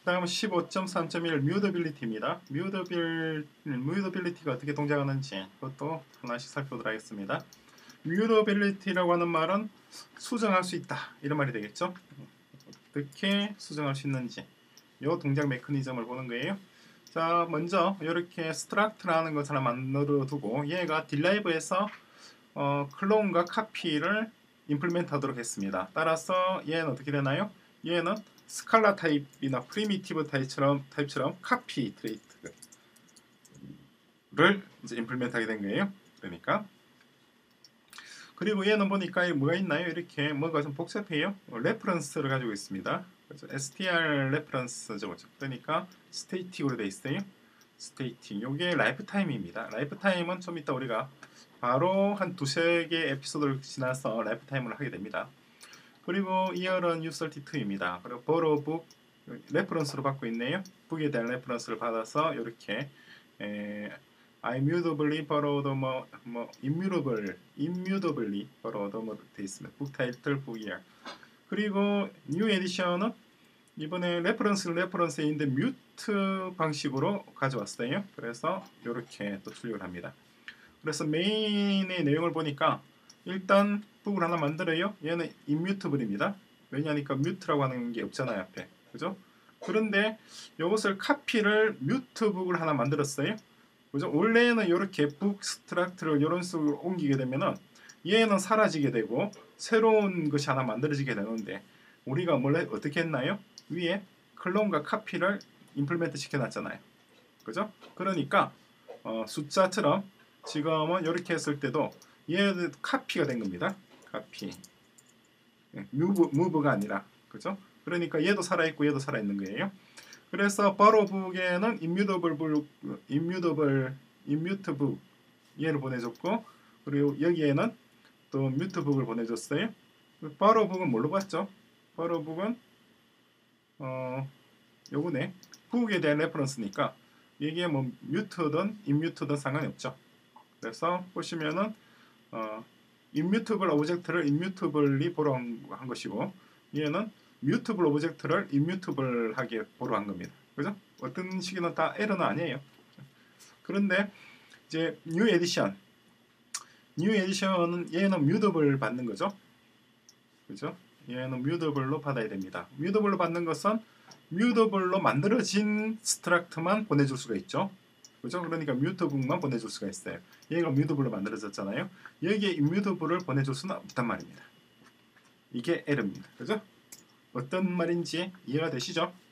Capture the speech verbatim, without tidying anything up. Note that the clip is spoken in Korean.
다음은 십오 점 삼 점 일 뮤더빌리티입니다. 뮤더빌, 뮤더빌리티가 어떻게 동작하는지 그것도 하나씩 살펴보도록 하겠습니다. 뮤더빌리티라고 하는 말은 수정할 수 있다 이런 말이 되겠죠. 어떻게 수정할 수 있는지 이 동작 메커니즘을 보는 거예요. 자, 먼저 이렇게 스트럭트라는 것을 하나 만들어 두고 얘가 딜라이브에서 어, 클론과 카피를 임플리멘트 하도록 했습니다. 따라서 얘는 어떻게 되나요? 얘는 스칼라 타입이나 프리미티브 타입처럼, 타입처럼 카피 트레이트를 이제 임플리멘트 하게 된 거예요. 그러니까 그리고 얘는 보니까 뭐가 있나요? 이렇게 뭐가 좀 복잡해요. 레퍼런스를 가지고 있습니다. 그래서 에스티알 레퍼런스죠. 그러니까 스테이틱으로 되어 있어요. 스테이틱. 요게 라이프 타임입니다. 라이프 타임은 좀 이따 우리가 바로 한 두세 개 에피소드를 지나서 라이프 타임을 하게 됩니다. 그리고 이어는 유 삼십이입니다. 그리고 borrow book 레퍼런스로 받고 있네요. 북에 대한 레퍼런스를 받아서 이렇게 에, I immutably borrowed 뭐, 뭐 immutable, immutably borrowed 뭐 돼 있습니다. book title, book year. 그리고 new edition은 이번에 레퍼런스는 레퍼런스인데 뮤트 방식으로 가져왔어요. 그래서 이렇게 또 출력을 합니다. 그래서 메인의 내용을 보니까 일단 북을 하나 만들어요. 얘는 immutable입니다. 왜냐니까 뮤트라고 하는 게 없잖아요 앞에, 그죠? 그런데 이것을 카피를 뮤트 북을 하나 만들었어요. 그죠? 원래는 이렇게 북 스트럭트를 이런 식으로 옮기게 되면은 얘는 사라지게 되고 새로운 것이 하나 만들어지게 되는데 우리가 원래 어떻게 했나요? 위에 클론과 카피를 임플리멘트 시켜놨잖아요. 그죠? 그러니까 어, 숫자처럼 지금은 이렇게 했을 때도 얘는 카피가 된 겁니다. 카피. 무브, 무브가 아니라. 그죠? 그러니까 얘도 살아있고 얘도 살아있는 거예요. 그래서 borrowbook에는 immutable, immutable, immutable 얘를 보내줬고 그리고 여기에는 또 mutebook을 보내줬어요. borrowbook은 뭘로 봤죠? borrowbook은 어, 요거네. book에 대한 레퍼런스니까 이게 뭐 mute든 immute든 상관이 없죠. 그래서 보시면은 어, immutable 오브젝트를 immutably 보러 한 것이고 얘는 mutable 오브젝트를 immutable하게 보러 한 겁니다. 그죠? 어떤 식이든 다 에러는 아니에요. 그런데 이제 new edition, new edition은 얘는 mutable 받는 거죠. 그죠? 얘는 mutable로 받아야 됩니다. mutable로 받는 것은 mutable로 만들어진 스트럭트만 보내줄 수가 있죠. 그죠? 그러니까 mutable만 보내줄 수가 있어요. 얘가 mutable로 만들어졌잖아요. 여기에 immutable를 보내줄 수는 없단 말입니다. 이게 에러입니다. 그죠? 어떤 말인지 이해가 되시죠?